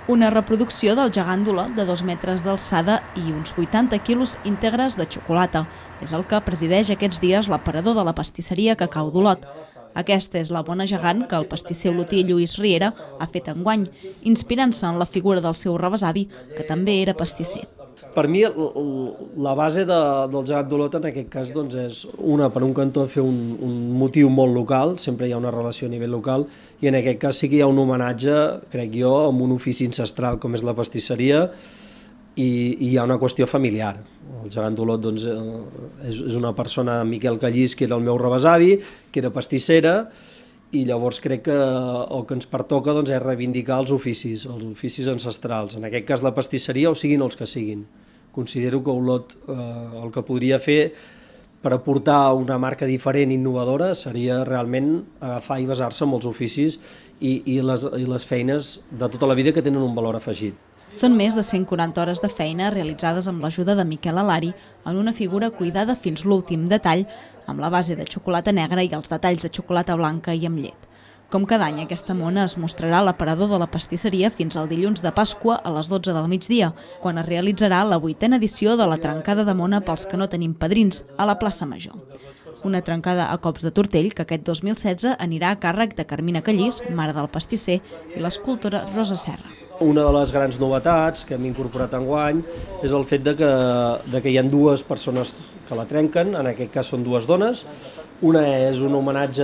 Una reproducció del gegant d'Olot de 2 metres d'alçada i uns 80 quilos íntegres de xocolata. És el que presideix aquests dies l'aparador de la pastisseria Cacau d'Olot. Aquesta és la bona gegant que el pastisser olotí Lluís Riera ha fet enguany, inspirant-se en la figura del seu rebesavi, que també era pastisser. Per mi, la base del gegant d'Olot en aquest cas és una, per un cantó, fer un motiu molt local, sempre hi ha una relació a nivell local, i en aquest cas sí que hi ha un homenatge, crec jo, amb un ofici ancestral com és la pastisseria, i hi ha una qüestió familiar. El gegant d'Olot és una persona, Miquel Callís, que era el meu rebesavi, que era pastissera, i llavors crec que el que ens pertoca és reivindicar els oficis ancestrals, en aquest cas la pastisseria, o siguin els que siguin. Considero que Olot el que podria fer per aportar una marca diferent i innovadora seria realment agafar i basar-se en els oficis i les feines de tota la vida que tenen un valor afegit. Són més de 140 hores de feina realitzades amb l'ajuda de Miquel Alari en una figura cuidada fins l'últim detall, amb la base de xocolata negra i els detalls de xocolata blanca i amb llet. Com cada any, aquesta mona es mostrarà a l'aparador de la pastisseria fins al dilluns de Pasqua a les 12 del migdia, quan es realitzarà la 8a edició de la trencada de mona pels que no tenim padrins, a la plaça Major. Una trencada a cops de tortell que aquest 2016 anirà a càrrec de Carmina Callís, mare del pastisser, i l'escultora Rosa Serra. Una de les grans novetats que hem incorporat enguany és el fet que hi ha dues persones que la trenquen, en aquest cas són dues dones. Una és un homenatge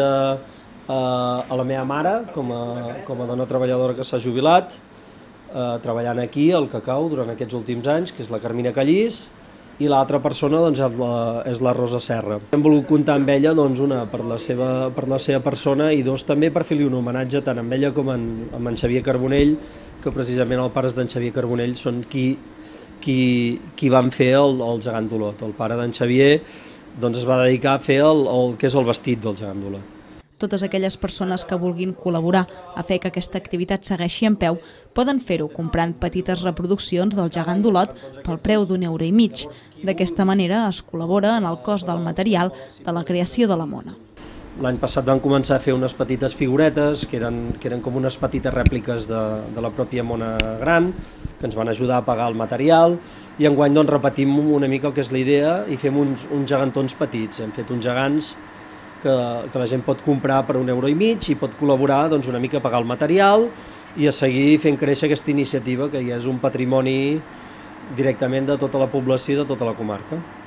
a la meva mare, com a dona treballadora que s'ha jubilat, treballant aquí al Cacau durant aquests últims anys, que és la Carmina Callís, i l'altra persona és la Rosa Serra. Hem volgut comptar amb ella, una, per la seva persona, i dos, també per fer-li un homenatge tant amb ella com amb en Xavier Carbonell, que precisament els pares d'en Xavier Carbonell són qui van fer el gegant d'Olot. El pare d'en Xavier es va dedicar a fer el que és el vestit del gegant d'Olot. Totes aquelles persones que vulguin col·laborar a fer que aquesta activitat segueixi en peu poden fer-ho comprant petites reproduccions del gegant d'Olot pel preu d'1,50 €. D'aquesta manera es col·labora en el cost del material de la creació de la mona. L'any passat van començar a fer unes petites figuretes que eren com unes petites rèpliques de la pròpia mona gran, que ens van ajudar a pagar el material, i enguany repetim una mica el que és la idea i fem uns gegantons petits. Hem fet uns gegants que la gent pot comprar per €1,50 i pot col·laborar una mica a pagar el material i a seguir fent créixer aquesta iniciativa, que ja és un patrimoni directament de tota la població i de tota la comarca.